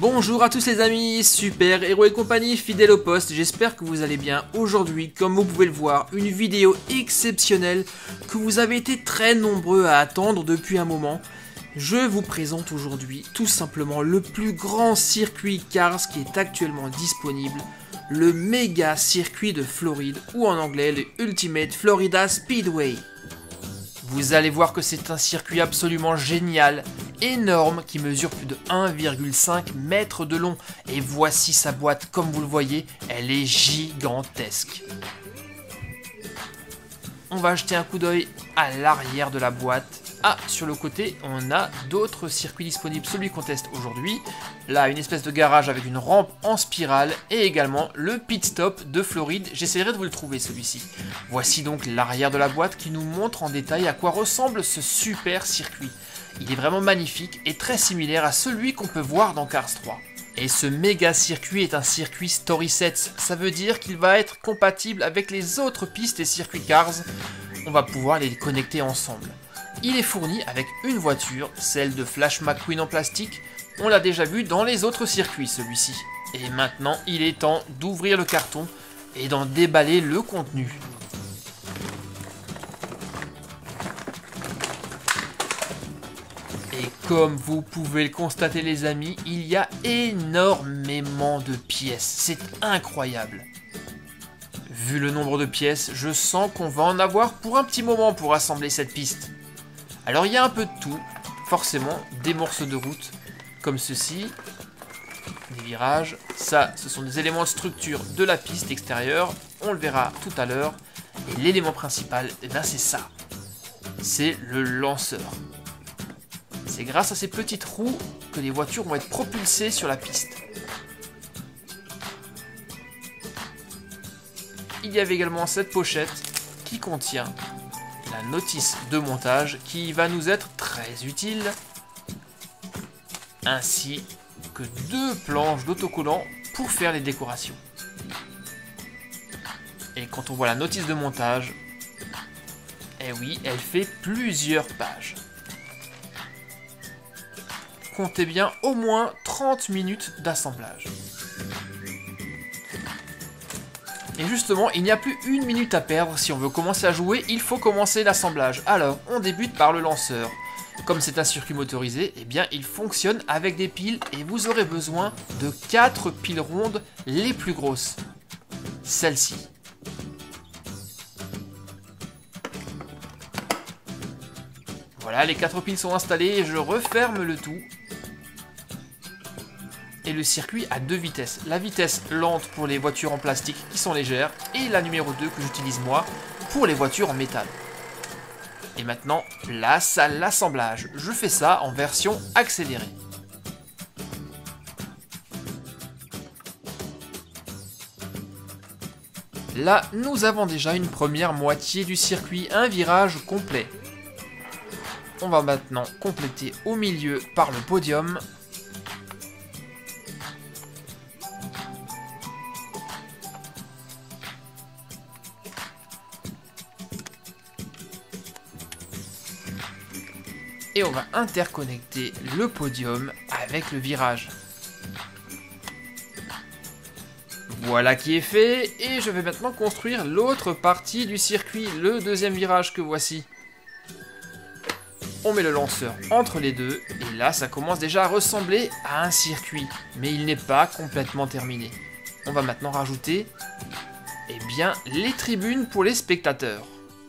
Bonjour à tous les amis, Super Héros et compagnie, fidèles au poste, j'espère que vous allez bien. Aujourd'hui, comme vous pouvez le voir, une vidéo exceptionnelle que vous avez été très nombreux à attendre depuis un moment. Je vous présente aujourd'hui tout simplement le plus grand circuit Cars qui est actuellement disponible, le méga circuit de Floride, ou en anglais le Ultimate Florida Speedway. Vous allez voir que c'est un circuit absolument génial, énorme, qui mesure plus de 1,5 mètre de long. Et voici sa boîte, comme vous le voyez, elle est gigantesque. On va jeter un coup d'œil à l'arrière de la boîte. Ah, sur le côté, on a d'autres circuits disponibles, celui qu'on teste aujourd'hui. Là, une espèce de garage avec une rampe en spirale et également le pit stop de Floride. J'essaierai de vous le trouver celui-ci. Voici donc l'arrière de la boîte qui nous montre en détail à quoi ressemble ce super circuit. Il est vraiment magnifique et très similaire à celui qu'on peut voir dans Cars 3. Et ce méga circuit est un circuit Story Sets. Ça veut dire qu'il va être compatible avec les autres pistes et circuits Cars. On va pouvoir les connecter ensemble. Il est fourni avec une voiture, celle de Flash McQueen en plastique. On l'a déjà vu dans les autres circuits celui-ci. Et maintenant, il est temps d'ouvrir le carton et d'en déballer le contenu. Et comme vous pouvez le constater les amis, il y a énormément de pièces. C'est incroyable. Vu le nombre de pièces, je sens qu'on va en avoir pour un petit moment pour assembler cette piste. Alors il y a un peu de tout, forcément des morceaux de route comme ceci, des virages, ça ce sont des éléments de structure de la piste extérieure, on le verra tout à l'heure, et l'élément principal, eh bien, c'est ça, c'est le lanceur. C'est grâce à ces petites roues que les voitures vont être propulsées sur la piste. Il y avait également cette pochette qui contient la notice de montage qui va nous être très utile, ainsi que 2 planches d'autocollants pour faire les décorations. Et quand on voit la notice de montage, eh oui, elle fait plusieurs pages. Comptez bien au moins 30 minutes d'assemblage. Et justement, il n'y a plus une minute à perdre. Si on veut commencer à jouer, il faut commencer l'assemblage. Alors, on débute par le lanceur. Comme c'est un circuit motorisé, eh bien, il fonctionne avec des piles et vous aurez besoin de 4 piles rondes les plus grosses. Celle-ci. Voilà, les 4 piles sont installées et je referme le tout. Et le circuit a 2 vitesses. La vitesse lente pour les voitures en plastique qui sont légères et la numéro 2 que j'utilise moi pour les voitures en métal. Et maintenant, place à l'assemblage. Je fais ça en version accélérée. Là, nous avons déjà une première moitié du circuit, un virage complet. On va maintenant compléter au milieu par le podium. Et on va interconnecter le podium avec le virage. Voilà qui est fait, et je vais maintenant construire l'autre partie du circuit, le deuxième virage que voici. On met le lanceur entre les deux, et là ça commence déjà à ressembler à un circuit, mais il n'est pas complètement terminé. On va maintenant rajouter, eh bien, les tribunes pour les spectateurs.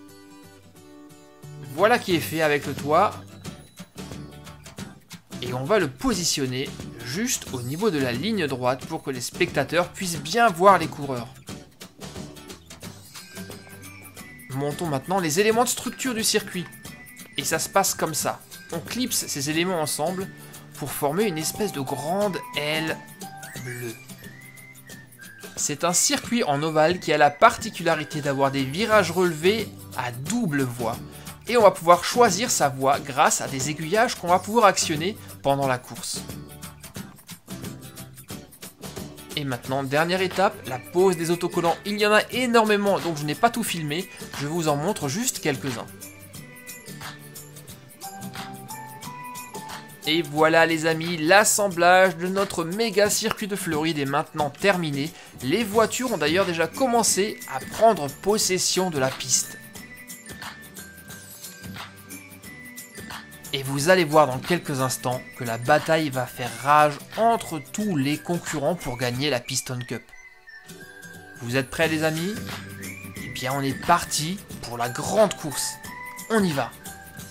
Voilà qui est fait avec le toit. Et on va le positionner juste au niveau de la ligne droite pour que les spectateurs puissent bien voir les coureurs. Montons maintenant les éléments de structure du circuit. Et ça se passe comme ça. On clipse ces éléments ensemble pour former une espèce de grande aile bleue. C'est un circuit en ovale qui a la particularité d'avoir des virages relevés à double voie. Et on va pouvoir choisir sa voie grâce à des aiguillages qu'on va pouvoir actionner pendant la course. Et maintenant, dernière étape, la pose des autocollants. Il y en a énormément, donc je n'ai pas tout filmé, je vous en montre juste quelques-uns. Et voilà les amis, l'assemblage de notre méga circuit de Floride est maintenant terminé. Les voitures ont d'ailleurs déjà commencé à prendre possession de la piste. Et vous allez voir dans quelques instants que la bataille va faire rage entre tous les concurrents pour gagner la Piston Cup. Vous êtes prêts les amis? Eh bien on est parti pour la grande course. On y va.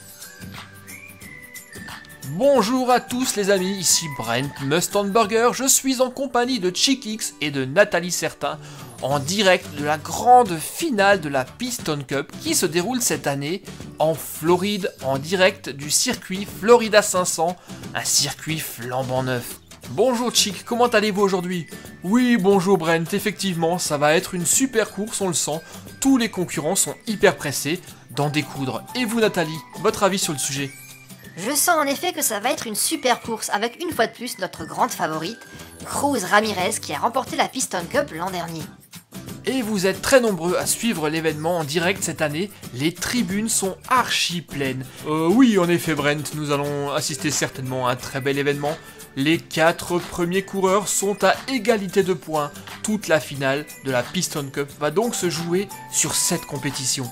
Bonjour à tous les amis, ici Brent Mustangburger, je suis en compagnie de Chickx et de Nathalie Certain en direct de la grande finale de la Piston Cup qui se déroule cette année en Floride en direct du circuit Florida 500, un circuit flambant neuf. Bonjour Chick, comment allez-vous aujourd'hui? Oui, bonjour Brent, effectivement, ça va être une super course, on le sent, tous les concurrents sont hyper pressés d'en découdre. Et vous Nathalie, votre avis sur le sujet? Je sens en effet que ça va être une super course avec une fois de plus notre grande favorite, Cruz Ramirez qui a remporté la Piston Cup l'an dernier. Et vous êtes très nombreux à suivre l'événement en direct cette année, les tribunes sont archi pleines. Oui en effet Brent, nous allons assister certainement à un très bel événement. Les 4 premiers coureurs sont à égalité de points. Toute la finale de la Piston Cup va donc se jouer sur cette compétition.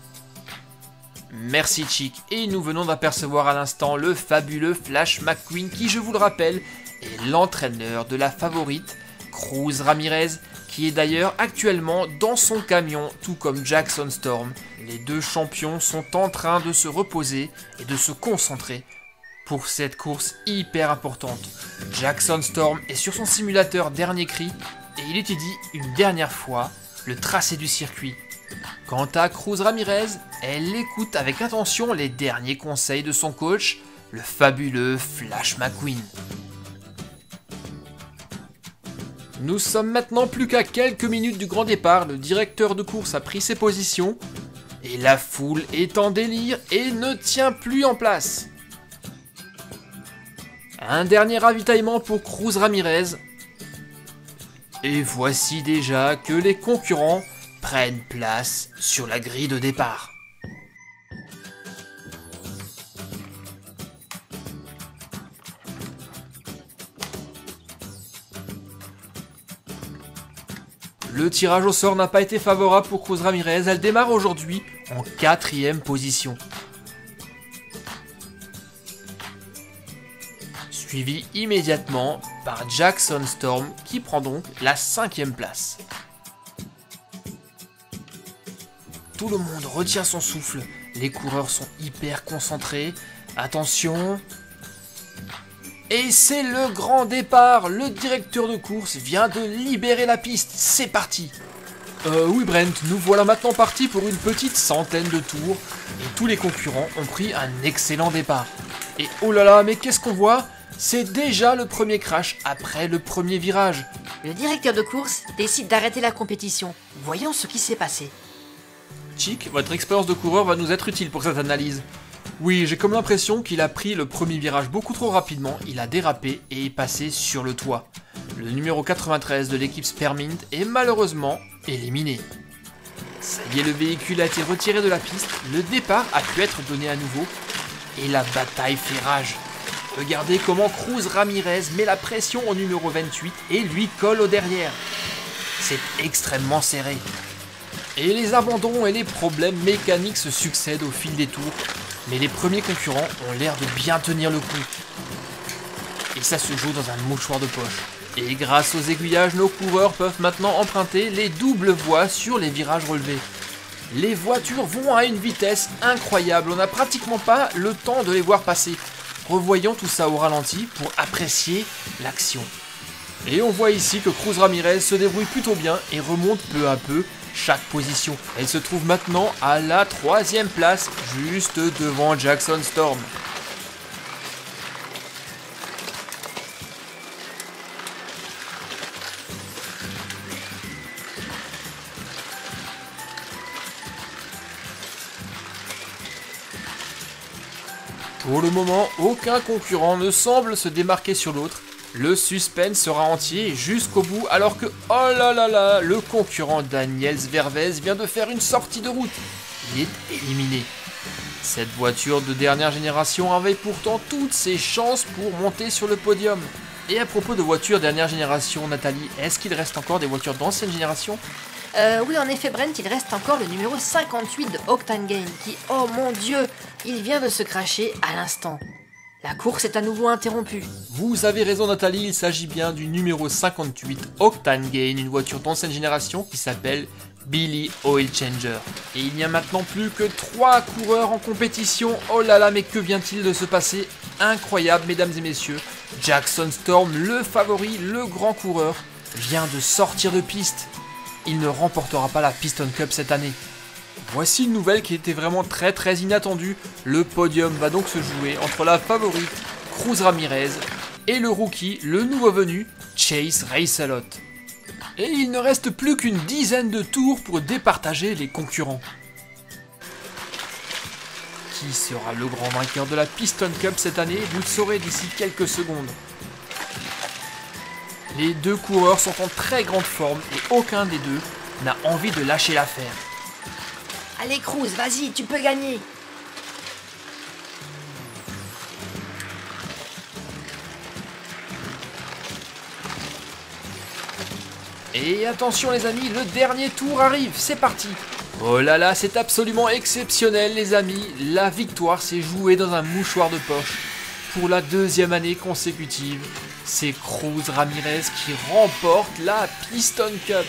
Merci Chick, et nous venons d'apercevoir à l'instant le fabuleux Flash McQueen qui, je vous le rappelle, est l'entraîneur de la favorite, Cruz Ramirez, qui est d'ailleurs actuellement dans son camion, tout comme Jackson Storm. Les deux champions sont en train de se reposer et de se concentrer pour cette course hyper importante. Jackson Storm est sur son simulateur dernier cri et il étudie une dernière fois le tracé du circuit. Quant à Cruz Ramirez, elle écoute avec attention les derniers conseils de son coach, le fabuleux Flash McQueen. Nous sommes maintenant plus qu'à quelques minutes du grand départ, le directeur de course a pris ses positions, et la foule est en délire et ne tient plus en place. Un dernier ravitaillement pour Cruz Ramirez, et voici déjà que les concurrents prennent place sur la grille de départ. Le tirage au sort n'a pas été favorable pour Cruz Ramirez, elle démarre aujourd'hui en 4e position. Suivi immédiatement par Jackson Storm qui prend donc la 5e place. Tout le monde retient son souffle, les coureurs sont hyper concentrés, attention. Et c'est le grand départ, le directeur de course vient de libérer la piste, c'est parti. Oui Brent, nous voilà maintenant partis pour une petite centaine de tours, et tous les concurrents ont pris un excellent départ. Et oh là là, mais qu'est-ce qu'on voit? C'est déjà le premier crash après le premier virage. Le directeur de course décide d'arrêter la compétition. Voyons ce qui s'est passé. Chick, votre expérience de coureur va nous être utile pour cette analyse. Oui, j'ai comme l'impression qu'il a pris le premier virage beaucoup trop rapidement, il a dérapé et est passé sur le toit. Le numéro 93 de l'équipe Spearmint est malheureusement éliminé. Ça y est, le véhicule a été retiré de la piste, le départ a pu être donné à nouveau, et la bataille fait rage. Regardez comment Cruz Ramirez met la pression au numéro 28 et lui colle au derrière. C'est extrêmement serré. Et les abandons et les problèmes mécaniques se succèdent au fil des tours, mais les premiers concurrents ont l'air de bien tenir le coup. Et ça se joue dans un mouchoir de poche. Et grâce aux aiguillages, nos coureurs peuvent maintenant emprunter les doubles voies sur les virages relevés. Les voitures vont à une vitesse incroyable, on n'a pratiquement pas le temps de les voir passer. Revoyons tout ça au ralenti pour apprécier l'action. Et on voit ici que Cruz Ramirez se débrouille plutôt bien et remonte peu à peu chaque position. Elle se trouve maintenant à la 3e place, juste devant Jackson Storm. Pour le moment, aucun concurrent ne semble se démarquer sur l'autre. Le suspense sera entier jusqu'au bout alors que, oh là là là, le concurrent Daniel Zvervez vient de faire une sortie de route. Il est éliminé. Cette voiture de dernière génération avait pourtant toutes ses chances pour monter sur le podium. Et à propos de voitures dernière génération, Nathalie, est-ce qu'il reste encore des voitures d'ancienne génération? Oui, en effet, Brent, il reste encore le numéro 58 de Octane Game qui, oh mon dieu, il vient de se cracher à l'instant. La course est à nouveau interrompue. Vous avez raison Nathalie, il s'agit bien du numéro 58 Octane Gain, une voiture d'ancienne génération qui s'appelle Billy Oil Changer. Et il n'y a maintenant plus que 3 coureurs en compétition. Oh là là, mais que vient-il de se passer? Incroyable, mesdames et messieurs. Jackson Storm, le favori, le grand coureur, vient de sortir de piste. Il ne remportera pas la Piston Cup cette année. Voici une nouvelle qui était vraiment très inattendue. Le podium va donc se jouer entre la favorite Cruz Ramirez et le rookie, le nouveau venu, Chase Racelot. Et il ne reste plus qu'une dizaine de tours pour départager les concurrents. Qui sera le grand vainqueur de la Piston Cup cette année? Vous le saurez d'ici quelques secondes. Les deux coureurs sont en très grande forme et aucun des deux n'a envie de lâcher l'affaire. Allez Cruz, vas-y, tu peux gagner. Et attention les amis, le dernier tour arrive, c'est parti. Oh là là, c'est absolument exceptionnel les amis. La victoire s'est jouée dans un mouchoir de poche. Pour la 2e année consécutive, c'est Cruz Ramirez qui remporte la Piston Cup.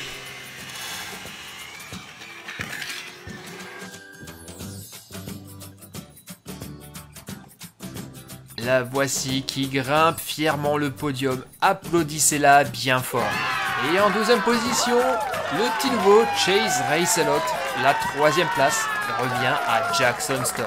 La voici qui grimpe fièrement le podium. Applaudissez-la bien fort. Et en 2e position, le petit nouveau Chase Racelot. La 3e place revient à Jackson Storm.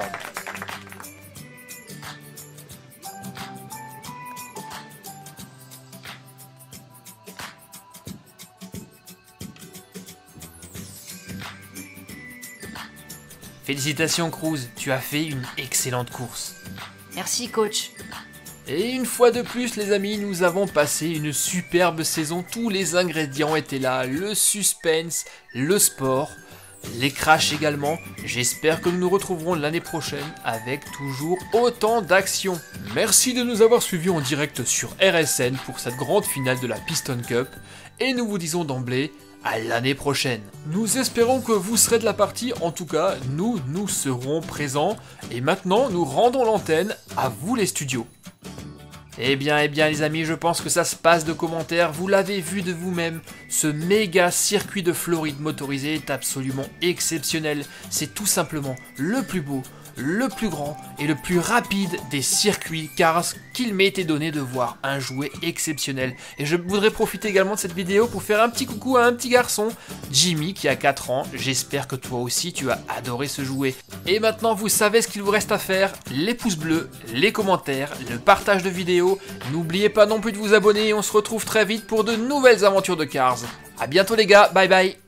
Félicitations Cruz, tu as fait une excellente course. Merci coach. Et une fois de plus les amis, nous avons passé une superbe saison, tous les ingrédients étaient là, le suspense, le sport, les crashs également. J'espère que nous nous retrouverons l'année prochaine avec toujours autant d'action. Merci de nous avoir suivis en direct sur RSN pour cette grande finale de la Piston Cup et nous vous disons d'emblée à l'année prochaine. Nous espérons que vous serez de la partie, en tout cas nous serons présents et maintenant nous rendons l'antenne à vous les studios. Eh bien les amis, je pense que ça se passe de commentaires, vous l'avez vu de vous-même, ce méga circuit de Floride motorisé est absolument exceptionnel, c'est tout simplement le plus beau, le plus grand et le plus rapide des circuits car qu'il m'ait été donné de voir un jouet exceptionnel. Et je voudrais profiter également de cette vidéo pour faire un petit coucou à un petit garçon, Jimmy qui a 4 ans, j'espère que toi aussi tu as adoré ce jouet. Et maintenant vous savez ce qu'il vous reste à faire, les pouces bleus, les commentaires, le partage de vidéos, n'oubliez pas non plus de vous abonner et on se retrouve très vite pour de nouvelles aventures de Cars. A bientôt les gars, bye bye.